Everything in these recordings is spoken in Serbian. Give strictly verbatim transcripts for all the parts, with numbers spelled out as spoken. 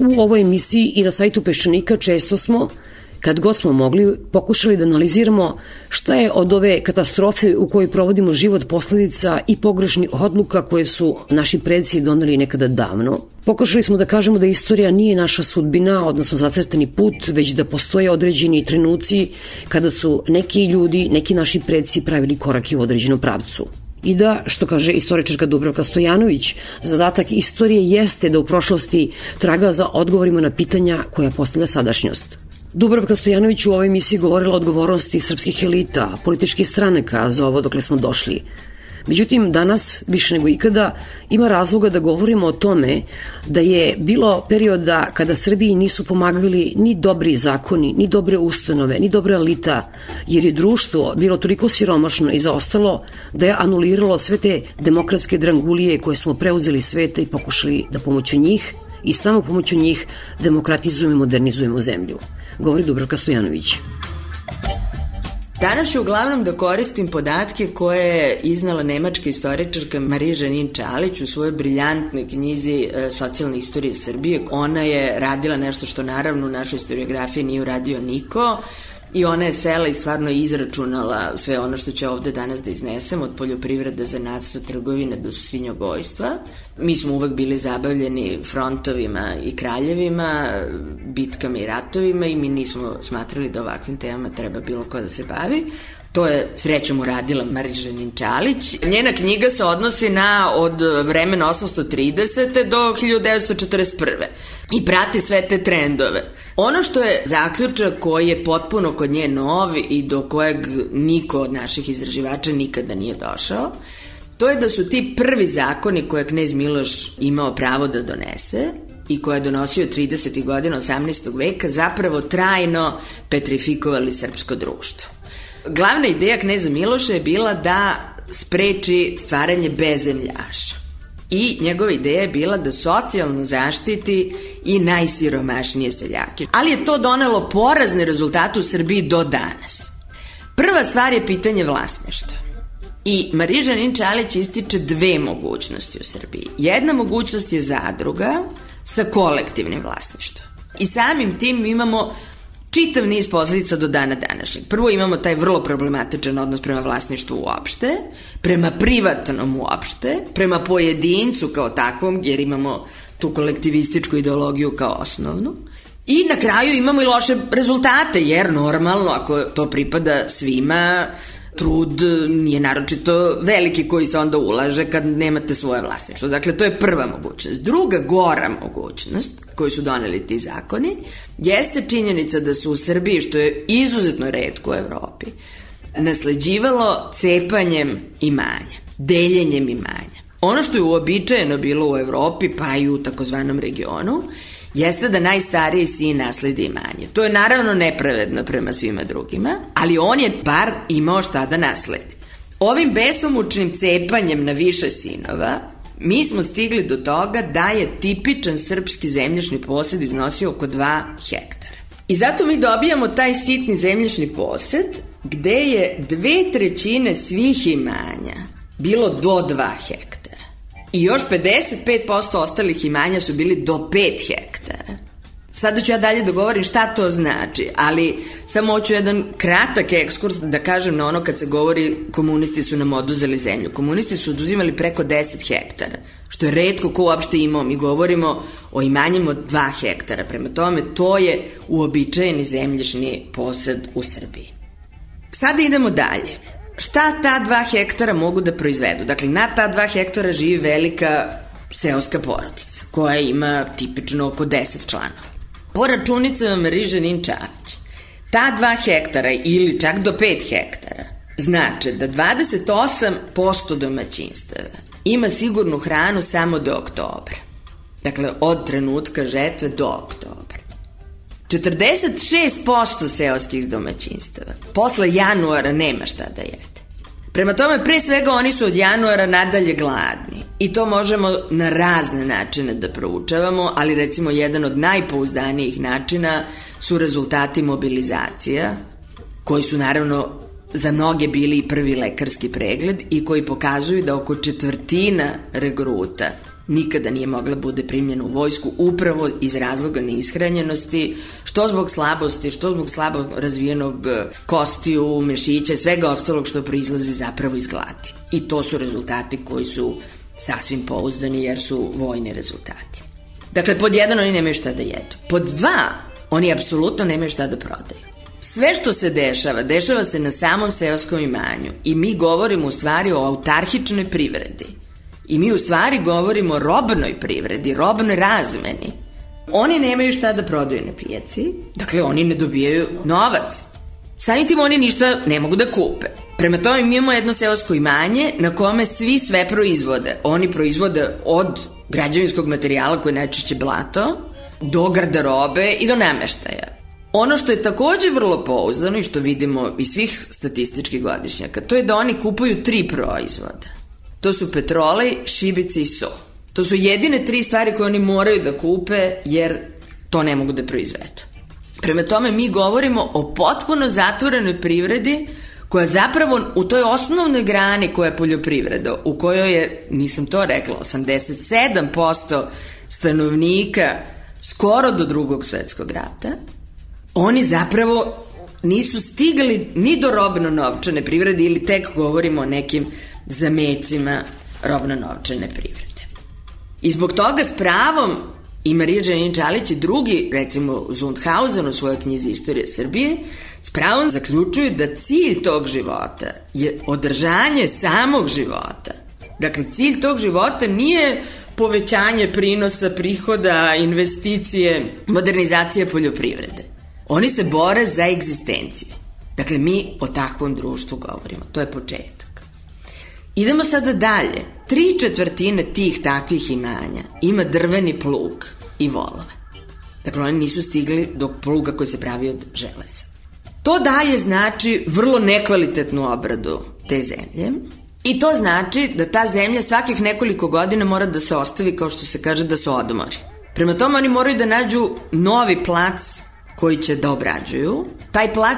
U ovoj emisiji i na sajtu Peščanika često smo, kad god smo mogli, pokušali da analiziramo šta je od ove katastrofe u kojoj provodimo život posledica i pogrešnih odluka koje su naši preci doneli nekada davno. Pokušali smo da kažemo da istorija nije naša sudbina, odnosno zacrtani put, već da postoje određeni trenuci kada su neki ljudi, neki naši preci pravili korake u određenom pravcu. I da, što kaže istoričarka Dubravka Stojanović, zadatak istorije jeste da u prošlosti traga za odgovorima na pitanja koja postavlja sadašnjost. Dubravka Stojanović u ovoj emisiji govorila o odgovornosti srpskih elita, političkih stranaka za ovo dokle smo došli. Međutim, danas, više nego ikada, ima razloga da govorimo o tome da je bilo perioda kada Srbiji nisu pomagali ni dobri zakoni, ni dobre ustanove, ni dobra elita, jer je društvo bilo toliko siromašno i zaostalo da je anuliralo sve te demokratske drangulije koje smo preuzeli sveta i pokušali da pomoću njih i samo pomoću njih demokratizujemo i modernizujemo zemlju. Govori Dubravka Stojanović. Danas ću uglavnom da koristim podatke koje je iznala nemačka istoričarka Marie-Jeanine Čalić u svojoj briljantnoj knjizi Socijalne istorije Srbije. Ona je radila nešto što naravno u našoj historiografiji nije uradio niko i ona je sela i stvarno izračunala sve ono što će ovde danas da iznesem, od poljoprivrede, zanatstva, trgovine do svinjogojstva. Mi smo uvek bili zabavljeni frontovima i kraljevima, bitkama i ratovima i mi nismo smatrali da ovakvim temama treba bilo ko da se bavi. To je srećom uradila Marie-Jeanine Čalić. Njena knjiga se odnosi na od vremena osamsto tridesete do hiljadu devetsto četrdeset prve i prati sve te trendove. Ono što je zaključak koji je potpuno kod nje nov i do kojeg niko od naših istraživača nikada nije došao, to je da su ti prvi zakoni koje je knez Miloš imao pravo da donese i koje je donosio tridesetih godina osamnaestog veka zapravo trajno petrifikovali srpsko društvo. Glavna ideja kneza Miloša je bila da spreči stvaranje bezemljaša i njegova ideja je bila da socijalno zaštiti i najsiromašnije seljake. Ali je to donelo porazne rezultate u Srbiji do danas. Prva stvar je pitanje vlasništva. I Marie-Jeanine Čalić ističe dve mogućnosti u Srbiji. Jedna mogućnost je zadruga sa kolektivnim vlasništvom. I samim tim imamo čitav niz posledica do dana današnjeg. Prvo imamo taj vrlo problematičan odnos prema vlasništvu uopšte, prema privatnom uopšte, prema pojedincu kao takvom, jer imamo tu kolektivističku ideologiju kao osnovnu. I na kraju imamo i loše rezultate, jer normalno, ako to pripada svima, trud nije naročito veliki koji se onda ulaže kad nemate svoje vlasništvo. Dakle, to je prva mogućnost. Druga gora mogućnost koju su doneli ti zakoni jeste činjenica da su u Srbiji, što je izuzetno retko u Evropi, nasleđivalo cepanjem imanja, deljenjem imanja. Ono što je uobičajeno bilo u Evropi, pa i u takozvanom regionu, jeste da najstariji sin nasledi imanje. To je naravno nepravedno prema svima drugima, ali on je bar imao šta da nasledi. Ovim besomučnim cepanjem na više sinova mi smo stigli do toga da je tipičan srpski zemljišni posed iznosio oko dva hektara. I zato mi dobijamo taj sitni zemljišni posed gde je dve trećine svih imanja bilo do dva hektara. I još pedeset pet posto ostalih imanja su bili do pet hektara. Sada ću ja dalje da govorim šta to znači, ali samo hoću jedan kratak ekskurs da kažem na ono kad se govori komunisti su nam oduzeli zemlju. Komunisti su oduzimali preko deset hektara, što je retko ko uopšte imao. Mi govorimo o imanjima od dva hektara, prema tome to je uobičajeni zemljišni posed u Srbiji. Sada idemo dalje. Šta ta dva hektara mogu da proizvedu? Dakle, na ta dva hektara živi velika seoska porodica, koja ima tipično oko deset članova. Po računicama Marie-Jeanine Čalić, ta dva hektara ili čak do pet hektara znači da dvadeset osam posto domaćinstava ima sigurnu hranu samo do oktobra. Dakle, od trenutka žetve do oktobra. četrdeset šest posto seoskih domaćinstava posle januara nema šta da jede. Prema tome, pre svega oni su od januara nadalje gladni i to možemo na razne načine da proučavamo, ali recimo jedan od najpouzdanijih načina su rezultati mobilizacija, koji su naravno za mnoge bili i prvi lekarski pregled i koji pokazuju da oko četvrtina regruta nikada nije mogla bude primljena u vojsku upravo iz razloga neishranjenosti, što zbog slabosti, što zbog slabo razvijenog kostiju, mešića, svega ostalog što proizlazi zapravo iz gladi. I to su rezultati koji su sasvim pouzdani jer su vojni rezultati. Dakle, pod jedan, oni nemaju šta da jedu. Pod dva, oni apsolutno nemaju šta da prodaju. Sve što se dešava, dešava se na samom seoskom imanju i mi govorimo u stvari o autarhičnoj privredi. I mi u stvari govorimo o robnoj privredi, robnoj razmeni. Oni nemaju šta da prodaju na pijaci, dakle oni ne dobijaju novac. Samim tim oni ništa ne mogu da kupe. Prema tome mi imamo jedno seosko imanje na kome svi sve proizvode. Oni proizvode od građevinskog materijala koji je najčešće blato, do garderobe i do nameštaja. Ono što je takođe vrlo pouzdano i što vidimo iz svih statističkih godišnjaka, to je da oni kupuju tri proizvoda. To su petrolej, šibice i so. To su jedine tri stvari koje oni moraju da kupe jer to ne mogu da proizvedu. Prema tome mi govorimo o potpuno zatvorenoj privredi koja zapravo u toj osnovnoj grani koja je poljoprivreda, u kojoj je, nisam to rekla, osamdeset sedam posto stanovnika skoro do Drugog svetskog rata, oni zapravo nisu stigli ni do robno-novčane privrede ili tek govorimo o nekim zamecima robno-novčane privrede. I zbog toga s pravom i Marija Đanin-Čalić i drugi, recimo Zundhausen u svojoj knjizi Istorija Srbije, s pravom zaključuju da cilj tog života je održanje samog života. Dakle, cilj tog života nije povećanje prinosa, prihoda, investicije, modernizacija poljoprivrede. Oni se bore za egzistenciju. Dakle, mi o takvom društvu govorimo. To je početak. Idemo sada dalje. Tri četvrtine tih takvih imanja ima drveni plug i volove. Dakle, oni nisu stigli do pluga koji se pravi od železa. To dalje znači vrlo nekvalitetnu obradu te zemlje i to znači da ta zemlja svakih nekoliko godina mora da se ostavi, kao što se kaže, da se odmori. Prema tome oni moraju da nađu novi plac koji će da obrađuju. Taj plac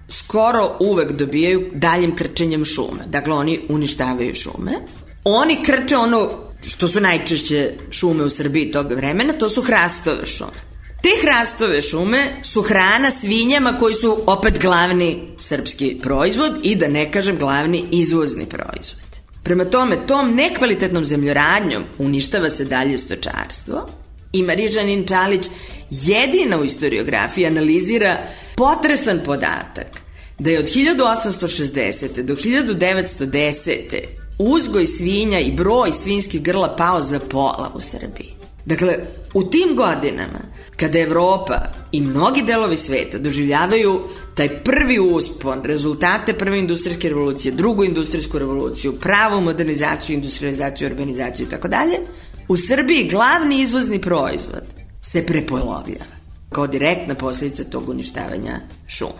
skoro uvek dobijaju daljim krčenjem šume. Dakle, oni uništavaju šume. Oni krče ono što su najčešće šume u Srbiji tog vremena, to su hrastove šume. Te hrastove šume su hrana svinjama koji su opet glavni srpski proizvod i da ne kažem glavni izvozni proizvod. Prema tome, tom nekvalitetnom zemljoradnjom uništava se dalje stočarstvo i Marija Đanin-Čalić jedina u historiografiji analizira potresan podatak da je od hiljadu osamsto šezdesete do hiljadu devetsto desete uzgoj svinja i broj svinjskih grla pao za pola u Srbiji. Dakle, u tim godinama, kada Evropa i mnogi delovi sveta doživljavaju taj prvi uspon, rezultate prve industrijske revolucije, drugu industrijsku revoluciju, pravu modernizaciju, industrializaciju, urbanizaciju i tako dalje, u Srbiji glavni izvozni proizvod se prepolovljava kao direktna posledica tog uništavanja šuma.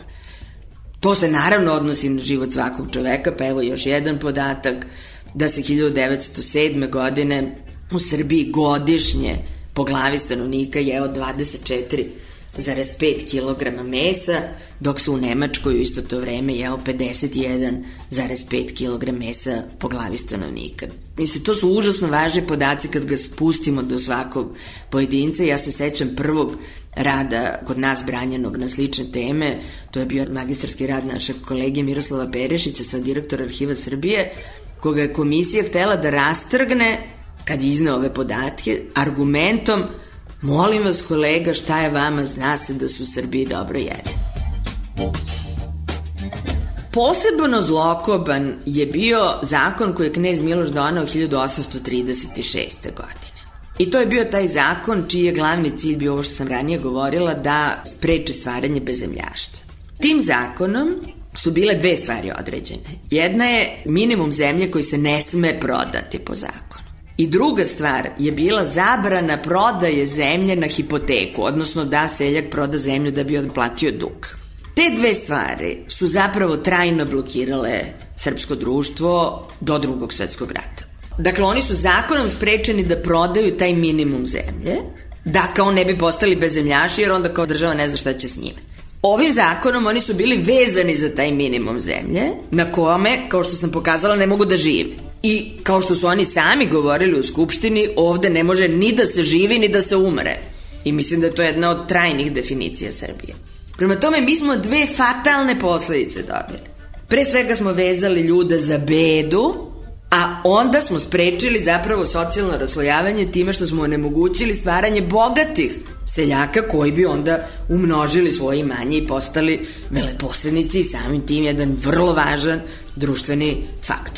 To se naravno odnosi na život svakog čoveka, pa evo još jedan podatak, da se hiljadu devetsto sedme. godine u Srbiji godišnje po glavi stanovnika jeo dvadeset četiri zarez pet kilograma mesa, dok se u Nemačkoj u isto to vreme jeo pedeset jedan zarez pet kilograma mesa po glavi stanovnika. Mislim, to su užasno važni podaci kad ga spustimo do svakog pojedinca. Ja se sećam prvog rada kod nas branjenog na slične teme, to je bio magistarski rad našeg kolege Miroslava Perišića, sad direktora Arhiva Srbije, koga je komisija htela da rastrgne kad je izneo ove podatke, argumentom, molim vas kolega, šta je vama, zna se da su u Srbiji dobro jede. Posebno zlokoban je bio zakon koji je knez Miloš doneo hiljadu osamsto trideset šeste. godine. I to je bio taj zakon čiji je glavni cilj bio ovo što sam ranije govorila, da spreče stvaranje bezemljaštva. Tim zakonom su bile dve stvari određene. Jedna je minimum zemlje koji se ne sme prodati po zakonu. I druga stvar je bila zabrana prodaje zemlje na hipoteku, odnosno da seljak proda zemlju da bi otplatio dug. Te dve stvari su zapravo trajno blokirale srpsko društvo do Drugog svetskog rata. Dakle, oni su zakonom sprečeni da prodaju taj minimum zemlje, da kao ne bi postali bezemljaši, jer onda kao država ne zna šta će s njime. Ovim zakonom oni su bili vezani za taj minimum zemlje, na kome, kao što sam pokazala, ne mogu da žive. I kao što su oni sami govorili u Skupštini, ovde ne može ni da se živi, ni da se umre. I mislim da je to jedna od trajnih definicija Srbije. Prema tome, mi smo dve fatalne posledice dobili. Pre svega smo vezali ljude za bedu, a onda smo sprečili zapravo socijalno raslojavanje time što smo onemogućili stvaranje bogatih seljaka koji bi onda umnožili svoje imanje i postali veleposednici i samim tim jedan vrlo važan društveni faktor.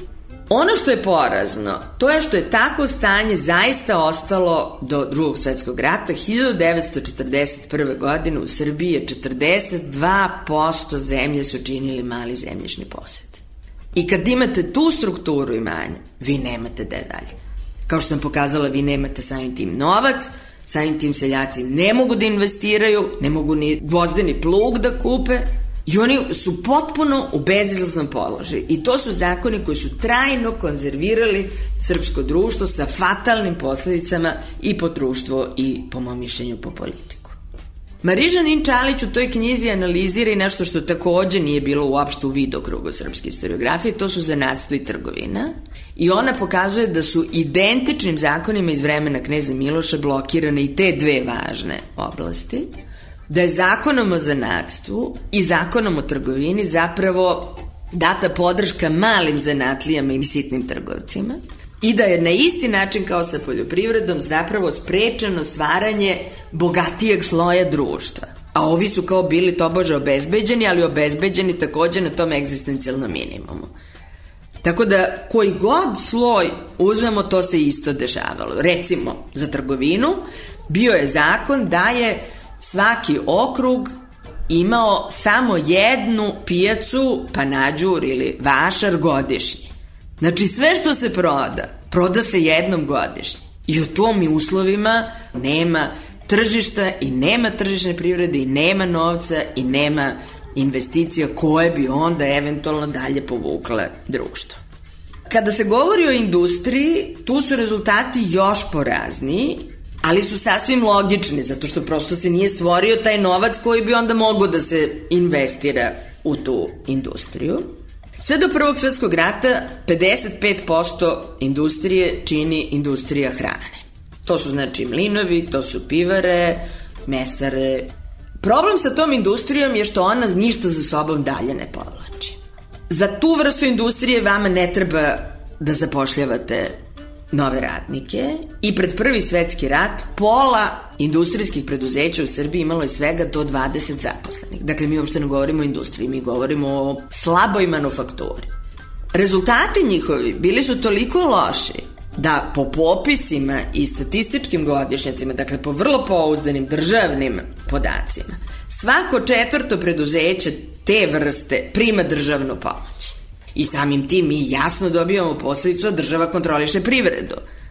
Ono što je porazno, to je što je takvo stanje zaista ostalo do Drugog svetskog rata. hiljadu devetsto četrdeset prve. godine u Srbiji je četrdeset dva posto zemlje su činili mali zemljišni posed. I kad imate tu strukturu imanja, vi nemate gde dalje. Kao što sam pokazala, vi nemate samim tim novac, samim tim seljaci ne mogu da investiraju, ne mogu ni vozdeni plug da kupe i oni su potpuno u bezizlaznom položaju. I to su zakoni koji su trajno konzervirali srpsko društvo sa fatalnim posledicama i po društvo i, po mom mišljenju, po politiku. Mariža Ninčalić u toj knjizi analizira i nešto što takođe nije bilo uopšte u vidokrugu srpske historiografije, to su zanatstvo i trgovina. I ona pokazuje da su identičnim zakonima iz vremena kneza Miloša blokirane i te dve važne oblasti, da je zakonom o zanatstvu i zakonom o trgovini zapravo data podrška malim zanatlijama i sitnim trgovcima i da je na isti način kao sa poljoprivredom zapravo sprečeno stvaranje bogatijeg sloja društva. A ovi su kao bili tobože obezbeđeni, ali obezbeđeni takođe na tom egzistencijalnom minimumu. Tako da koji god sloj uzmemo, to se isto dešavalo. Recimo, za trgovinu bio je zakon da je svaki okrug imao samo jednu pijacu, panađur ili vašar godišnji. Znači sve što se proda, proda se jednom godišnje. I u tom uslovima nema tržišta i nema tržišne privrede i nema novca i nema investicija koje bi onda eventualno dalje povukle društvo. Kada se govori o industriji, tu su rezultati još porazniji, ali su sasvim logični, zato što prosto se nije stvorio taj novac koji bi onda mogao da se investira u tu industriju. Sve do Prvog svetskog rata pedeset pet posto industrije čini industrija hrane. To su znači mlinovi, to su pivare, mesare. Problem sa tom industrijom je što ona ništa za sobom dalje ne povlači. Za tu vrstu industrije vama ne treba da zapošljavate nove radnike i pred Prvi svetski rat pola industrijskih preduzeća u Srbiji imalo je svega do dvadeset zaposlenih. Dakle, mi uopšte ne govorimo o industriji, mi govorimo o slaboj manufakturi. Rezultati njihovi bili su toliko loši da po popisima i statističkim godišnjacima, dakle po vrlo pouzdanim državnim podacima, svako četvrto preduzeće te vrste prima državnu pomoć. I samim tim mi jasno dobijamo posledicu da država kontroliše privredu.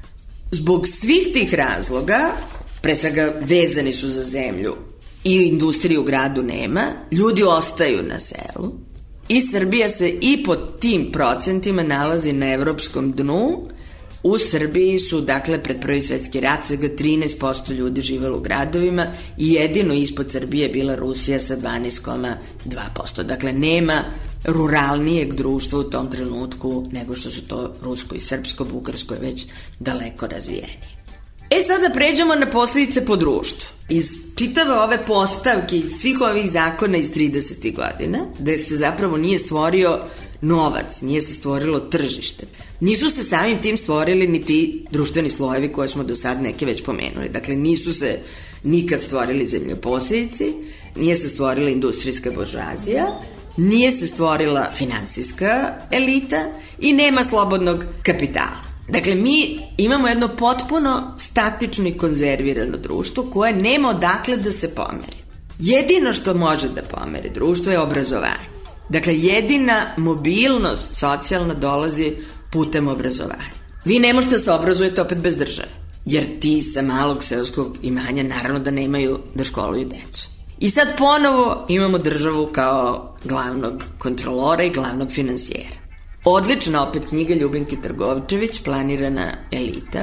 Zbog svih tih razloga, pre svega vezani su za zemlju i industriju u gradu nema, ljudi ostaju na selu i Srbija se i pod tim procentima nalazi na evropskom dnu. U Srbiji su, dakle, pred Prvi svetski rat svega trinaest posto ljudi živelo u gradovima i jedino ispod Srbije je bila Rusija sa dvanaest zarez dva posto. Dakle, nema ruralnijeg društva u tom trenutku nego što su to rusko i srpsko, bugarsko je već daleko razvijenije. E sada pređemo na posledice po društvu. Iz čitave ove postavke i svih ovih zakona iz tridesetih godina, gde se zapravo nije stvorio novac, nije se stvorilo tržište. Nisu se samim tim stvorili ni ti društveni slojevi koje smo do sad neke već pomenuli. Dakle, nisu se nikad stvorili zemljoposjednici, nije se stvorila industrijska buržoazija, nije se stvorila finansijska elita i nema slobodnog kapitala. Dakle, mi imamo jedno potpuno statično i konzervirano društvo koje nema odakle da se pomeri. Jedino što može da pomeri društvo je obrazovanje. Dakle, jedina mobilnost socijalna dolazi putem obrazovanja. Vi ne možete se obrazujete opet bez države, jer ti sa malog seoskog imanja naravno da nemaju da školuju decu. I sad ponovo imamo državu kao glavnog kontrolora i glavnog finansijera. Odlična opet knjiga Ljubinke Trgovčević, Planirana elita,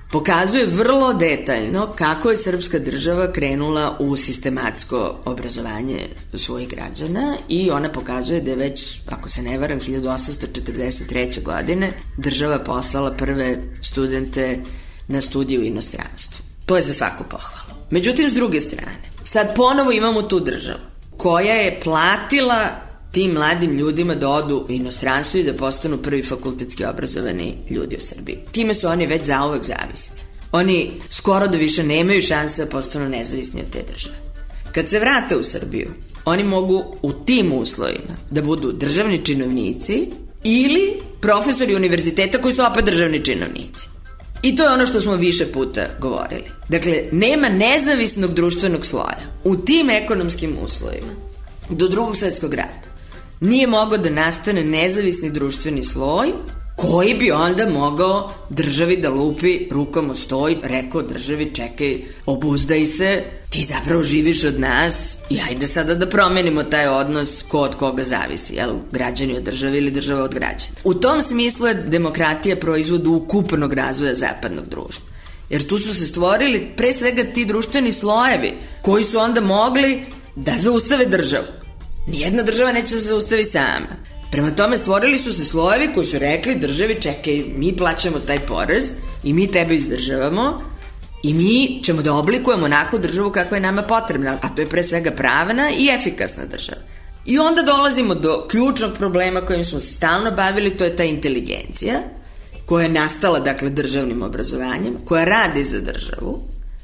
pokazuje vrlo detaljno kako je srpska država krenula u sistematsko obrazovanje svojih građana i ona pokazuje da je već, ako se ne varam, hiljadu osamsto četrdeset treće. godine država poslala prve studente na studije u inostranstvu. To je za svaku pohvalu. Međutim, s druge strane, sad ponovo imamo tu državu koja je platila tim mladim ljudima da odu u inostranstvo i da postanu prvi fakultetski obrazovani ljudi u Srbiji. Time su oni već zauvek zavisni. Oni skoro da više nemaju šanse da postanu nezavisni od te države. Kad se vrate u Srbiju, oni mogu u tim uslovima da budu državni činovnici ili profesori univerziteta koji su opet državni činovnici. I to je ono što smo više puta govorili. Dakle, nema nezavisnog društvenog sloja. U tim ekonomskim uslovima do drugog svetskog rata nije mogao da nastane nezavisni društveni sloj koji bi onda mogao državi da lupi rukom o stoj, rekao državi čekaj, obuzdaj se, ti zapravo živiš od nas i ajde sada da promenimo taj odnos ko od koga zavisi, jel, građani od države ili država od građana. U tom smislu je demokratija proizvod ukupnog razvoja zapadnog društva. Jer tu su se stvorili pre svega ti društveni slojevi koji su onda mogli da zaustave državu. Nijedna država neće da se zaustavi sama. Prema tome stvorili su se slojevi koji su rekli državi čekaj, mi plaćamo taj porez i mi tebe izdržavamo i mi ćemo da oblikujemo onako državu kakva je nama potrebna, a to je pre svega pravna i efikasna država. I onda dolazimo do ključnog problema kojim smo se stalno bavili, to je ta inteligencija koja je nastala dakle državnim obrazovanjem, koja radi za državu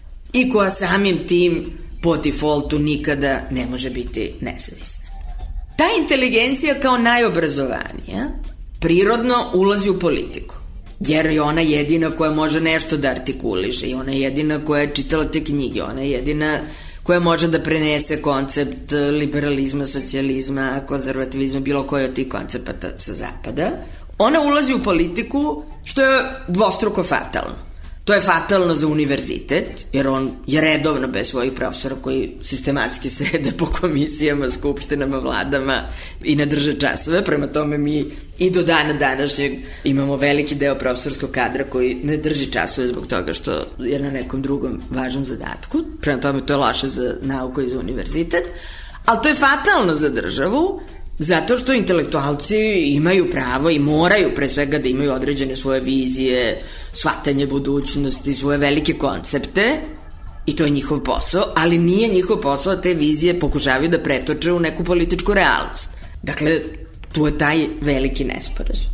i koja samim tim po defaultu nikada ne može biti nezavisna. Ta inteligencija kao najobrazovanija prirodno ulazi u politiku, jer je ona jedina koja može nešto da artikuliše i ona je jedina koja je čitala te knjige, ona je jedina koja može da prenese koncept liberalizma, socijalizma, konzervativizma, bilo koji od tih koncepata sa zapada. Ona ulazi u politiku, što je dvostruko fatalno. To je fatalno za univerzitet, jer on je redovno bez svojih profesora koji sistematski sede po komisijama, skupštinama, vladama i ne drže časove. Prema tome mi i do dana današnjeg imamo veliki deo profesorskog kadra koji ne drži časove zbog toga što je na nekom drugom važnom zadatku. Prema tome to je loše za nauku i za univerzitet. Ali to je fatalno za državu, zato što intelektualci imaju pravo i moraju pre svega da imaju određene svoje vizije, shvatanje budućnosti, svoje velike koncepte i to je njihov posao, ali nije njihov posao da te vizije pokušavaju da pretoče u neku političku realnost. Dakle, tu je taj veliki nesporazum.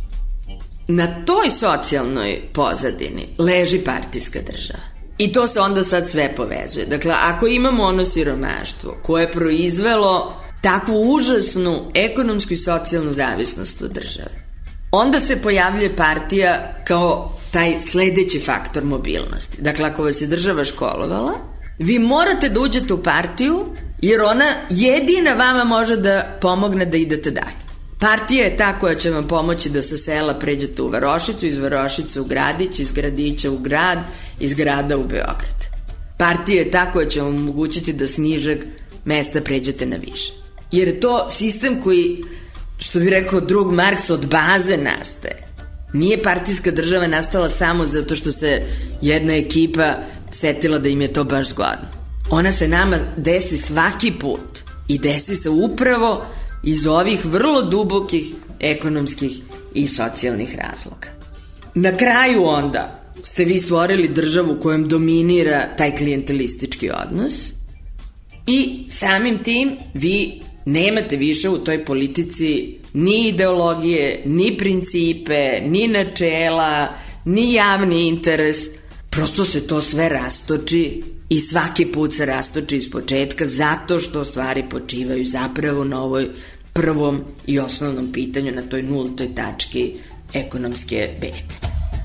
Na toj socijalnoj pozadini leži partijska država. I to se onda sad sve povezuje. Dakle, ako imamo ono siromaštvo koje je proizvelo takvu užasnu ekonomsku i socijalnu zavisnost od države, onda se pojavljuje partija kao taj sledeći faktor mobilnosti. Dakle, ako vas je država školovala, vi morate da uđete u partiju, jer ona jedina vama može da pomogne da idete dalje. Partija je ta koja će vam pomoći da sa sela pređete u Varošicu, iz Varošice u Gradić, iz Gradića u grad, iz grada u Beograd. Partija je ta koja će vam omogućiti da s nižeg mesta pređete na više. Jer je to sistem koji, što bi rekao drug Marks, od baze nastaje. Nije partijska država nastala samo zato što se jedna ekipa setila da im je to baš zgodno. Ona se nama desi svaki put i desi se upravo iz ovih vrlo dubokih ekonomskih i socijalnih razloga. Na kraju onda ste vi stvorili državu kojom dominira taj klijentelistički odnos i samim tim vi nemate više u toj politici ni ideologije, ni principe, ni načela, ni javni interes. Prosto se to sve rastoči i svaki put se rastoči iz početka zato što stvari počivaju zapravo na ovoj prvom i osnovnom pitanju, na toj nultoj tački ekonomske bede.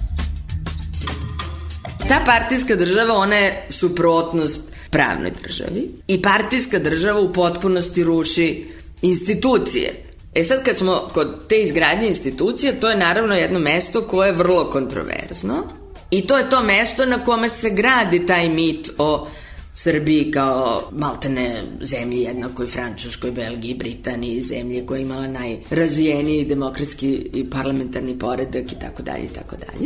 Ta partijska država, ona je suprotnost pravnoj državi i partijska država u potpunosti ruši institucije. E sad kad smo kod te izgradnje institucije, to je naravno jedno mesto koje je vrlo kontroverzno i to je to mesto na kome se gradi taj mit o Srbiji kao maltene zemlji jednakoj Francuskoj, Belgiji, Britaniji, zemlji koja je imala najrazvijeniji demokratski i parlamentarni poredak i tako dalje i tako dalje.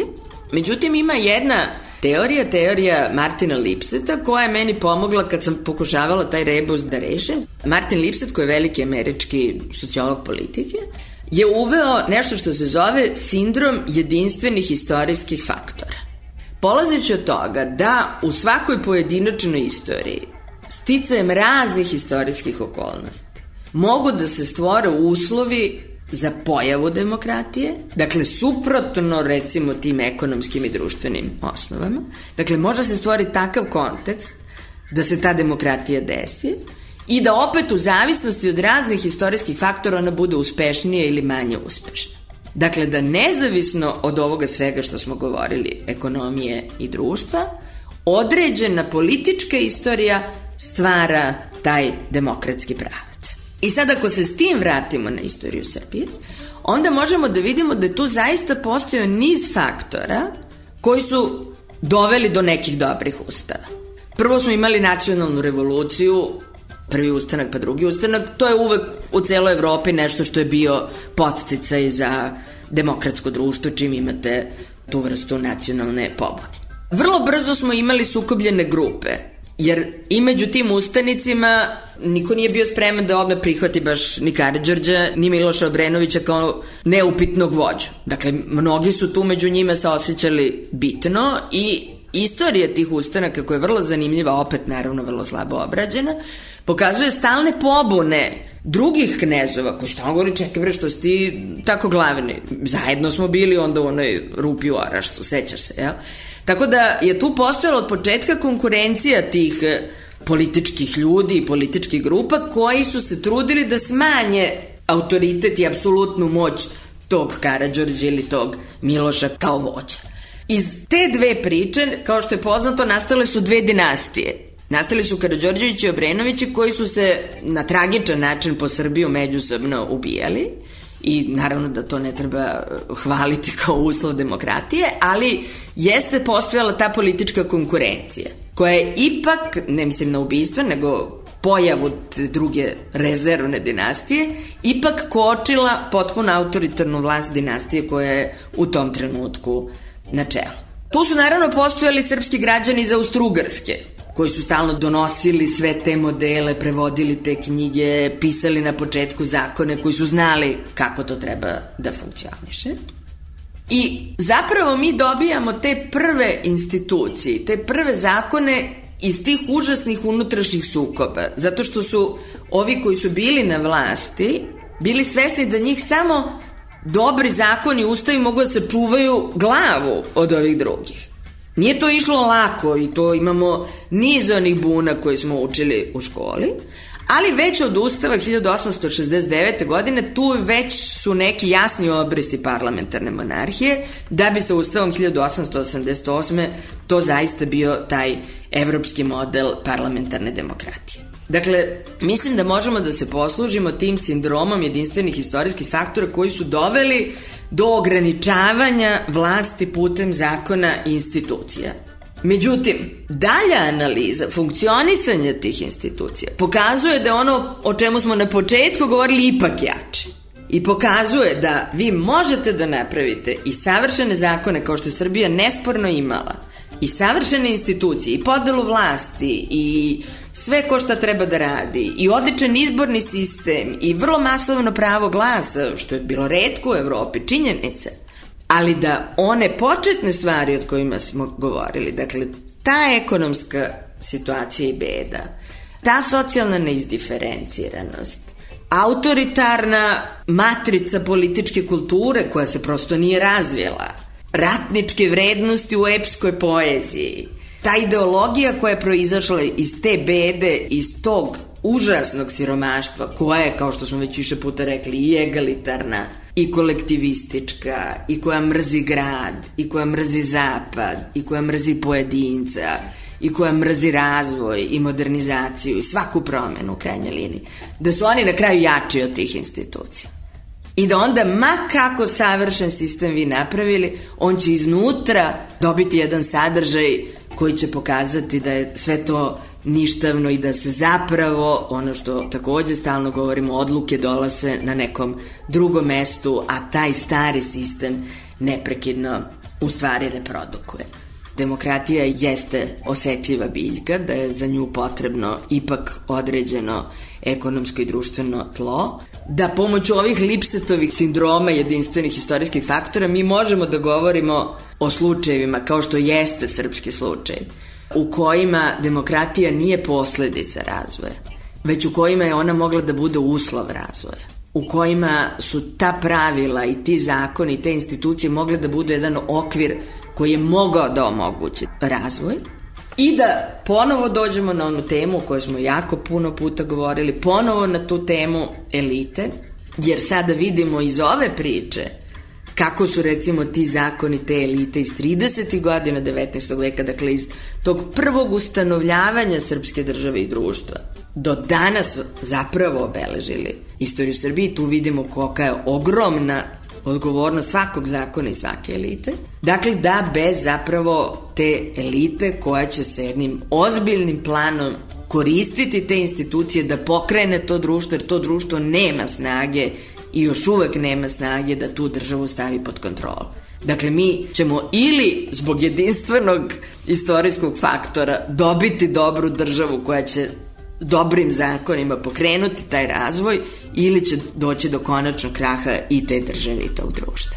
Međutim, ima jedna teorija, teorija Martina Lipseta, koja je meni pomogla kad sam pokušavala taj rebus da rešim. Martin Lipset, koji je veliki američki sociolog politike, je uveo nešto što se zove sindrom jedinstvenih istorijskih faktora. Polazeći od toga da u svakoj pojedinačnoj istoriji, sticajem raznih istorijskih okolnosti, mogu da se stvore uslovi za pojavu demokratije, dakle suprotno recimo tim ekonomskim i društvenim osnovama. Dakle, može se stvoriti takav kontekst da se ta demokratija desi i da opet u zavisnosti od raznih istorijskih faktora ona bude uspešnija ili manje uspešna. Dakle, da nezavisno od ovoga svega što smo govorili, ekonomije i društva, određena politička istorija stvara taj demokratski pravac. I sad ako se s tim vratimo na istoriju Srbije, onda možemo da vidimo da je tu zaista postojao niz faktora koji su doveli do nekih dobrih ustava. Prvo smo imali nacionalnu revoluciju, prvi ustanak pa drugi ustanak, to je uvek u celoj Evropi nešto što je bio podsticaj za demokratsko društvo čim imate tu vrstu nacionalne pobune. Vrlo brzo smo imali sukobljene grupe, jer i među tim ustanicima niko nije bio spreman da odmah prihvati baš ni Karađorđa, ni Miloša Obrenovića kao neupitnog vođu. Dakle, mnogi su tu među njima se osjećali bitno i istorija tih ustanaka, koja je vrlo zanimljiva, opet naravno vrlo slabo obrađena, pokazuje stalne pobune drugih knezova koji stalno govori, čekaj bre, što si ti tako glavni, zajedno smo bili onda u onoj rupi u Orašcu, sećaš se, jel? Tako da je tu postojala od početka konkurencija tih političkih ljudi i političkih grupa koji su se trudili da smanje autoritet i apsolutnu moć tog Karađorđa ili tog Miloša kao vođa. Iz te dve priče, kao što je poznato, nastale su dve dinastije. Nastali su Karađorđevići i Obrenovići koji su se na tragičan način po Srbiju međusobno ubijali i naravno da to ne treba hvaliti kao uslov demokratije, ali jeste postojala ta politička konkurencija koja je ipak, ne mislim na ubistva, nego pojavu druge rezervne dinastije, ipak kočila potpuno autoritarnu vlast dinastije koja je u tom trenutku na čelu. Tu su naravno postojali srpski građani iz Austrougarske, koji su stalno donosili sve te modele, prevodili te knjige, pisali na početku zakone, koji su znali kako to treba da funkcioniše. I zapravo mi dobijamo te prve institucije, te prve zakone iz tih užasnih unutrašnjih sukoba, zato što su ovi koji su bili na vlasti bili svesni da njih samo dobri zakoni i ustavi mogu da sačuvaju glavu od ovih drugih. Nije to išlo lako i to imamo niz onih buna koje smo učili u školi, ali već od Ustava hiljadu osamsto šezdeset devete. godine tu već su neki jasni obrisi parlamentarne monarhije, da bi sa Ustavom hiljadu osamsto osamdeset osme. to zaista bio taj evropski model parlamentarne demokratije. Dakle, mislim da možemo da se poslužimo tim sindromom jedinstvenih istorijskih faktora koji su doveli do ograničavanja vlasti putem zakona i institucija. Međutim, dalja analiza funkcionisanja tih institucija pokazuje da ono o čemu smo na početku govorili ipak jače. I pokazuje da vi možete da napravite i savršene zakone kao što je Srbija nesporno imala, i savršene institucije, i podelu vlasti, i sve ko šta treba da radi, i odličan izborni sistem, i vrlo masovno pravo glasa, što je bilo retko u Evropi, činjenice. Ali da one početne stvari od kojima smo govorili, dakle, ta ekonomska situacija i beda, ta socijalna neizdiferenciranost, autoritarna matrica političke kulture koja se prosto nije razvila, ratničke vrednosti u epskoj poeziji, ta ideologija koja je proizašla iz te bede, iz tog užasnog siromaštva, koja je, kao što smo već više puta rekli, i egalitarna, i kolektivistička, i koja mrzi grad, i koja mrzi zapad, i koja mrzi pojedinca, i koja mrzi razvoj i modernizaciju i svaku promenu u krajnjoj liniji, da su oni na kraju jači od tih institucija. I da onda, ma kako savršen sistem vi napravili, on će iznutra dobiti jedan sadržaj koji će pokazati da je sve to ništavno i da se zapravo, ono što takođe stalno govorimo, odluke dolaze na nekom drugom mestu, a taj stari sistem neprekidno u stvari reprodukuje. Demokratija jeste osetljiva biljka, da je za nju potrebno ipak određeno ekonomsko i društveno tlo, da pomoću ovih Lipsetovih sindroma jedinstvenih istorijskih faktora mi možemo da govorimo o slučajevima kao što jeste srpski slučaj, u kojima demokratija nije posledica razvoja, već u kojima je ona mogla da bude uslov razvoja, u kojima su ta pravila i ti zakoni i te institucije mogle da budu jedan okvir koji je mogao da omogući razvoj. I da ponovo dođemo na onu temu o kojoj smo jako puno puta govorili, ponovo na tu temu elite, jer sada vidimo iz ove priče kako su recimo ti zakoni te elite iz tridesetih godina devetnaestog veka, dakle iz tog prvog ustanovljavanja srpske države i društva, do danas zapravo obeležili istoriju Srbije. Tu vidimo kolika je ogromna odgovornost svakog zakona i svake elite. Dakle, da bez zapravo te elite koja će se jednim ozbiljnim planom koristiti te institucije da pokrene to društvo, jer to društvo nema snage i još uvek nema snage da tu državu stavi pod kontrolu. Dakle, mi ćemo ili zbog jedinstvenog istorijskog faktora dobiti dobru državu koja će dobrim zakonima pokrenuti taj razvoj, ili će doći do konačnog kraha i te države i tog društva.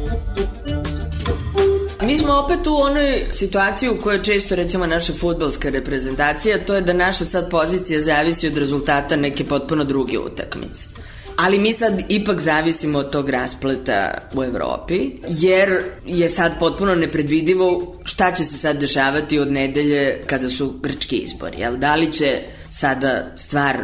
Mi smo opet u onoj situaciji u kojoj često recimo naša fudbalska reprezentacija, to je da naša sad pozicija zavisi od rezultata neke potpuno druge utakmice. Ali mi sad ipak zavisimo od tog raspleta u Evropi, jer je sad potpuno nepredvidivo šta će se sad dešavati od nedelje kada su grčki izbori. Jel? Da li će sada stvar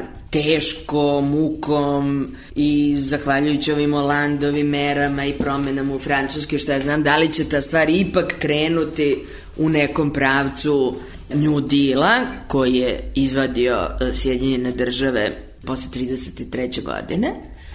teško, mukom i zahvaljujući ovim Holandovim merama i promenama u Francuskoj, šta ja znam, da li će ta stvar ipak krenuti u nekom pravcu New Deala koji je izvadio Sjedinjene države posle trideset treće godine,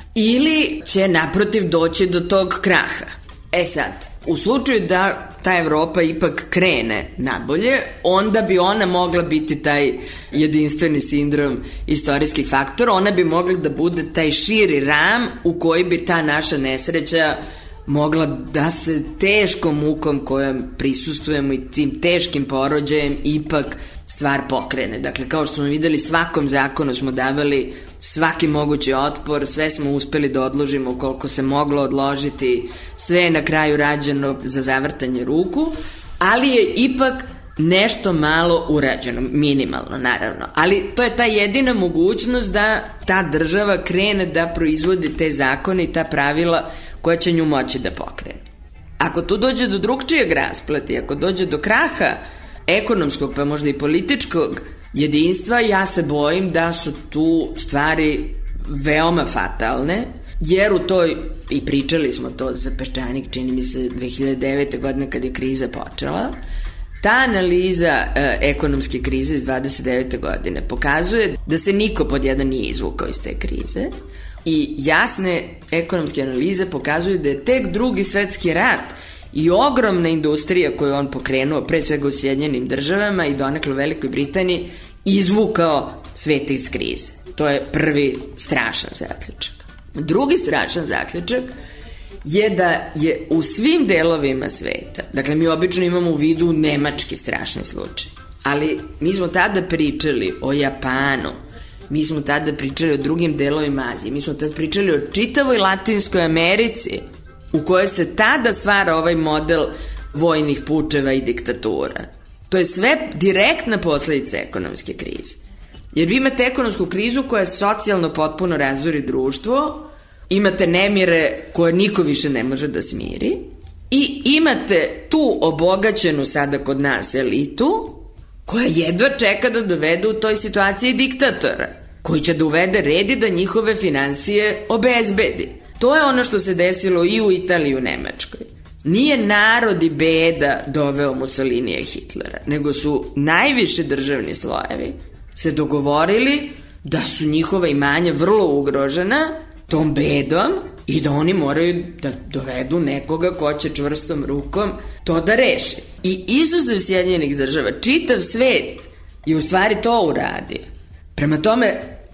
ili će naprotiv doći do tog kraha. E sad, u slučaju da ta Evropa ipak krene nabolje, onda bi ona mogla biti taj jedinstveni sindrom istorijskih faktora, ona bi mogla da bude taj širi ram u koji bi ta naša nesreća mogla da se teškom mukom kojom prisustujemo i tim teškim porođajem ipak stvar pokrene. Dakle, kao što smo videli, svakom zakonu smo davali svaki mogući otpor, sve smo uspeli da odložimo koliko se moglo odložiti, sve je na kraju rađeno za zavrtanje ruku, ali je ipak nešto malo urađeno, minimalno naravno, ali to je ta jedina mogućnost da ta država krene da proizvodi te zakone i ta pravila koja će nju moći da pokrene. Ako tu dođe do drugčijeg raspleta i ako dođe do kraha ekonomskog pa možda i političkog jedinstva, ja se bojim da su tu stvari veoma fatalne, jer u toj, i pričali smo to za Peščanik, čini mi se dve hiljade devete. godine kad je kriza počela, ta analiza e, ekonomske krize iz dvadeset devete. godine pokazuje da se niko pod jedan nije izvukao iz te krize i jasne ekonomske analize pokazuju da je tek drugi svetski rat i ogromna industrija koju on pokrenuo, pre svega u Sjedinjenim državama i donekle u Velikoj Britaniji, izvukao svet iz krize. To je prvi strašan zaključak. Drugi strašan zaključak je da je u svim delovima sveta, dakle mi obično imamo u vidu nemački strašni slučaj, ali mi smo tada pričali o Japanu, mi smo tada pričali o drugim delovima Azije, mi smo tada pričali o čitavoj Latinskoj Americi, u kojoj se tada stvara ovaj model vojnih pučeva i diktatura. To je sve direktna posledica ekonomske krize. Jer vi imate ekonomsku krizu koja socijalno potpuno razori društvo, imate nemire koje niko više ne može da smiri i imate tu obogaćenu sada kod nas elitu koja jedva čeka da dovede u toj situaciji diktatora, koji će da uvede red i da njihove finansije obezbedi. To je ono što se desilo i u Italiji i u Nemačkoj. Nije narod i beda doveo Mussolinija i Hitlera, nego su najviši državni slojevi se dogovorili da su njihova imanja vrlo ugrožena tom bedom i da oni moraju da dovedu nekoga ko će čvrstom rukom to da reši. I izuzev Sjedinjenih država, čitav svet je u stvari to uradio. Prema tome,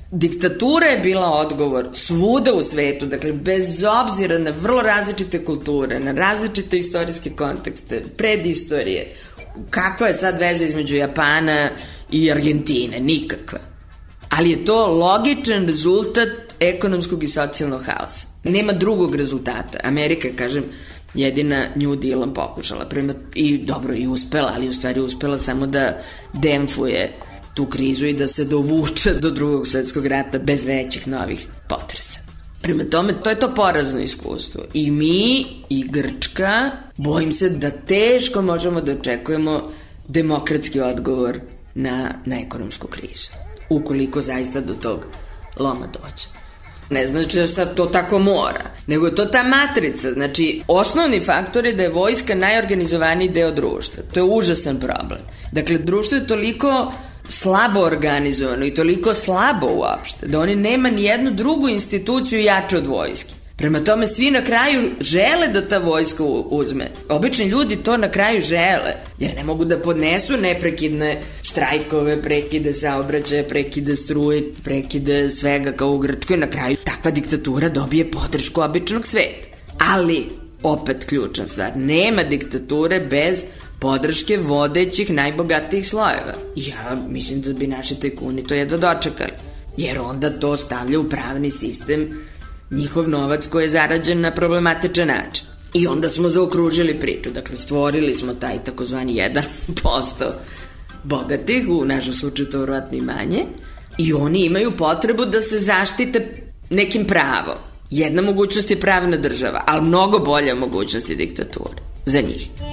Diktatura je bila odgovor svuda u svetu, dakle bez obzira na vrlo različite kulture, na različite istorijske kontekste, predistorije. Kakva je sad veza između Japana i Argentine? Nikakva. Ali je to logičan rezultat ekonomskog i socijalnog haosa. Nema drugog rezultata. Amerika, kažem, jedina New Dealom pokušala. Prima, i dobro, i uspela, ali u stvari uspela samo da demfuje tu krizu i da se dovuče do drugog svetskog rata bez većih novih potresa. Prema tome, to je to porazno iskustvo. I mi, i Grčka, bojim se da teško možemo da očekujemo demokratski odgovor na, na ekonomsku krizu. Ukoliko zaista do tog loma dođe. Ne znači da sad to tako mora, nego je to ta matrica. Znači, osnovni faktor je da je vojska najorganizovaniji deo društva. To je užasan problem. Dakle, društvo je toliko slabo organizovano i toliko slabo uopšte, da oni nema ni jednu drugu instituciju jače od vojske. Prema tome, svi na kraju žele da ta vojska uzme. Obični ljudi to na kraju žele, jer ne mogu da podnesu neprekidne štrajkove, prekide saobraćaja, prekide struje, prekide svega kao u Grčkoj. Na kraju takva diktatura dobije podršku običnog sveta. Ali, opet ključna stvar, nema diktature bez podrške vodećih najbogatijih slojeva. Ja mislim da bi naši tajkuni to jedva dočekali, jer onda to stavlja u pravni sistem njihov novac koji je zarađen na problematičan način. I onda smo zaokružili priču, dakle stvorili smo taj takozvani jedan posto bogatih, u našem slučaju to vjerojatno i manje, i oni imaju potrebu da se zaštite nekim pravom. Jedna mogućnost je pravna država, ali mnogo bolja mogućnost je diktatura za njih.